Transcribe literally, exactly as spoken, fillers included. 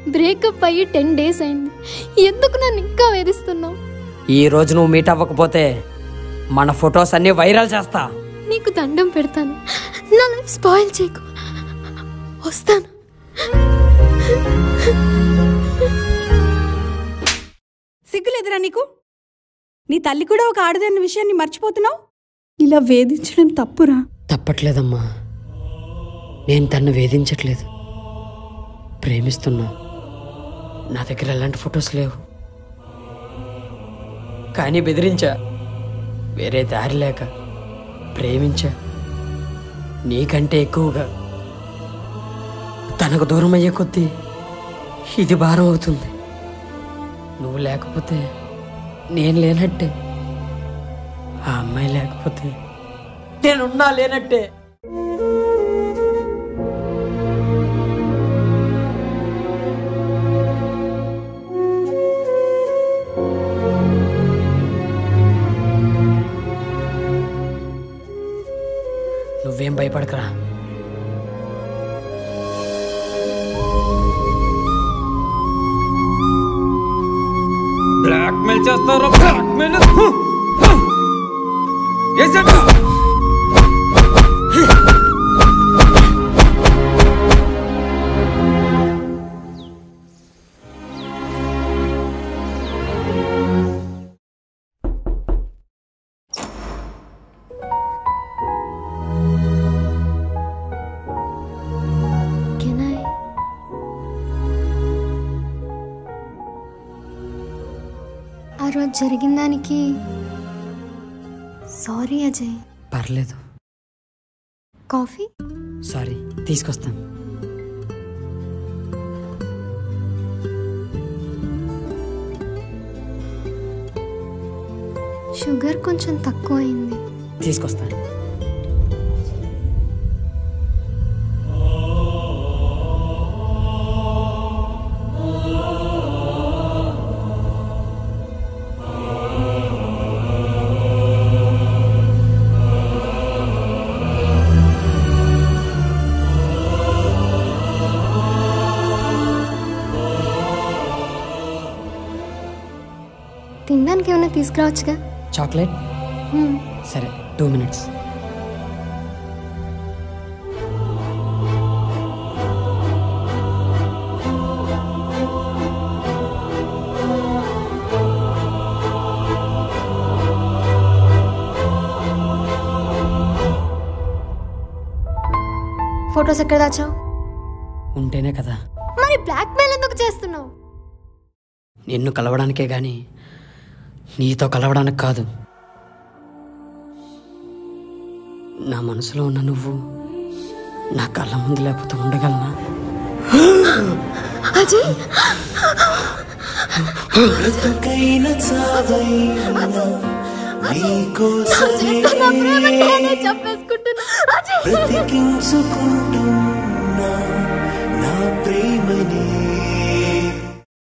Breakup అయ్యి ten days అయింది, ఎందుకు నన్ను ఇంకా వేధిస్తున్నావు? ఈ రోజు నువ్వు మీట్ అవ్వకపోతే మన ఫొటోస్ అన్ని వైరల్ చేస్తా. నీకు దండం పెడతాను, నా లైఫ్ స్పాయిల్ చేయకు. వస్తాను. సిగ్గులేదురా నీకు? నీ తల్లి కూడా ఒక ఆడదన్న విషయాన్ని మర్చిపోతున్నావు. ఇలా వేధించడం తప్పురా. తప్పట్లేదమ్మా, నేను తన్ను వేధించట్లేదు, ప్రేమిస్తున్నా. నా దగ్గర ఎలాంటి ఫొటోస్ లేవు, కానీ బెదిరించా. వేరే దారి లేక ప్రేమించా, నీకంటే ఎక్కువగా. తనకు దూరం అయ్యే కొద్దీ ఇది భారం అవుతుంది. నువ్వు లేకపోతే నేను లేనట్టే, ఆ అమ్మాయి లేకపోతే నేనున్నా లేనట్టే. నువ్వేం భయపడకరా. బ్లాక్మెయిల్ చేస్తారా? బ్లాక్మెయిల్ ఆ రోజు జరిగిన దానికి సారీ అజయ్. పర్లేదు. కాఫీ? సారీ, తీసుకొస్తాను. షుగర్ కొంచెం తక్కువ అయింది. తీసుకొస్తాను. తినడానికి ఏమైనా తీసుకురావచ్చుగా? చాక్లెట్? సరే, టూ మినిట్స్. ఫొటోస్ ఎక్కడ దాచావు? ఉంటేనే కదా. మరి బ్లాక్మెయిల్ ఎందుకు చేస్తున్నావు? నిన్ను కలవడానికే గాని నీతో కలవడానికి కాదు. నా మనసులో ఉన్న నువ్వు నా కళ్ళ ముందు లేకపోతే ఉండగలనా? అజయ్, చెప్పేసుకుంటున్నా.